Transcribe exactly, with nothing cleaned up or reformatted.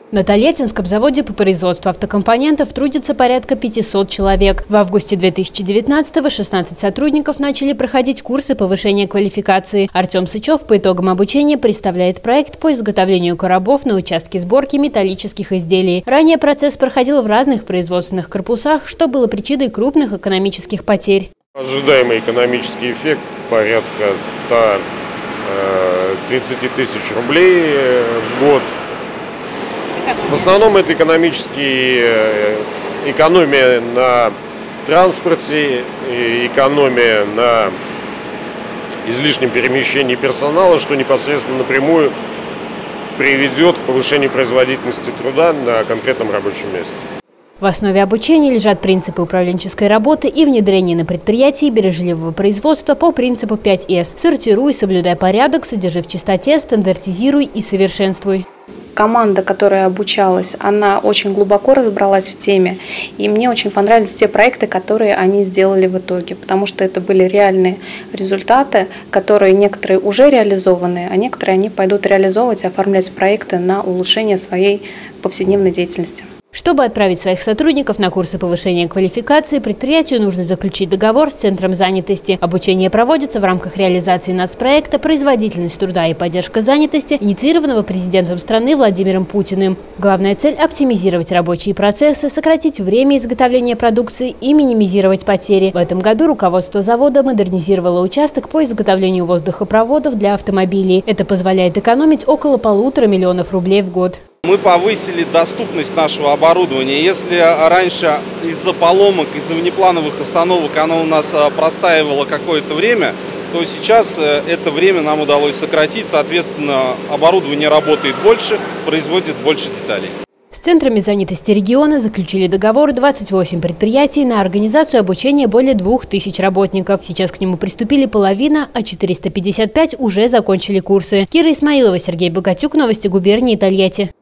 На Тольяттинском заводе по производству автокомпонентов трудится порядка пятисот человек. В августе две тысячи девятнадцатого шестнадцать сотрудников начали проходить курсы повышения квалификации. Артем Сычев по итогам обучения представляет проект по изготовлению коробов на участке сборки металлических изделий. Ранее процесс проходил в разных производственных корпусах, что было причиной крупных экономических потерь. Ожидаемый экономический эффект порядка ста тридцати тысяч рублей в год. В основном это экономические, экономия на транспорте, экономия на излишнем перемещении персонала, что непосредственно напрямую приведет к повышению производительности труда на конкретном рабочем месте. В основе обучения лежат принципы управленческой работы и внедрение на предприятии бережливого производства по принципу пять эс. Сортируй, соблюдай порядок, содержи в чистоте, стандартизируй и совершенствуй. Команда, которая обучалась, она очень глубоко разобралась в теме. И мне очень понравились те проекты, которые они сделали в итоге. Потому что это были реальные результаты, которые некоторые уже реализованы, а некоторые они пойдут реализовывать и оформлять проекты на улучшение своей повседневной деятельности. Чтобы отправить своих сотрудников на курсы повышения квалификации, предприятию нужно заключить договор с Центром занятости. Обучение проводится в рамках реализации нацпроекта «Производительность труда и поддержка занятости», инициированного президентом страны Владимиром Путиным. Главная цель – оптимизировать рабочие процессы, сократить время изготовления продукции и минимизировать потери. В этом году руководство завода модернизировало участок по изготовлению воздухопроводов для автомобилей. Это позволяет экономить около полутора миллионов рублей в год. Мы повысили доступность нашего оборудования. Если раньше из-за поломок, из-за внеплановых остановок оно у нас простаивало какое-то время, то сейчас это время нам удалось сократить. Соответственно, оборудование работает больше, производит больше деталей. С центрами занятости региона заключили договор двадцать восемь предприятий на организацию обучения более двух тысяч работников. Сейчас к нему приступили половина, а четыреста пятьдесят пять уже закончили курсы. Кира Исмаилова, Сергей Богатюк, новости губернии Тольятти.